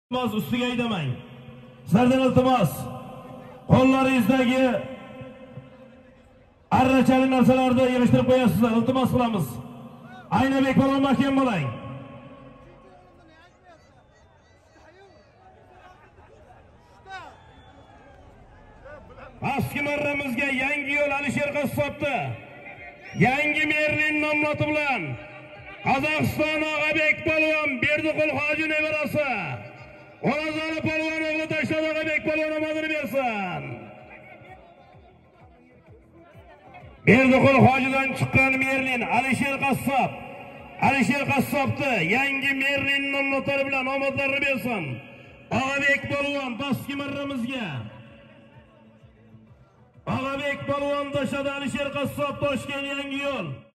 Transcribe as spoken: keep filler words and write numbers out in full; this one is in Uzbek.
İltimos ustiga aydamang. Sizlardan iltimos qo'llaringizdagi arrachali narsalarni yig'ishtirib qo'yasizlar. Iltimos qilamiz. Aynabek polvon mahkam bo'lang. Eski marramizga yangi yo'l Alisher Qassobni yangi Merlin nomlati bilan Qozog'iston Og'abek polvon Berdiqul hoji nevarasi O'razali polvon o'g'li Tashlab Og'abek polvon nomini bersin. Berdiqul hojidan chiqqan Merlin Alisher Qassob Alisher Qassobni yangi Merlin nomlatlari bilan omadlarini bersin. Og'abek polvon eski marramizga Og'abek polvon Tashlab Alisher Qassob Toshkent yangi yo'l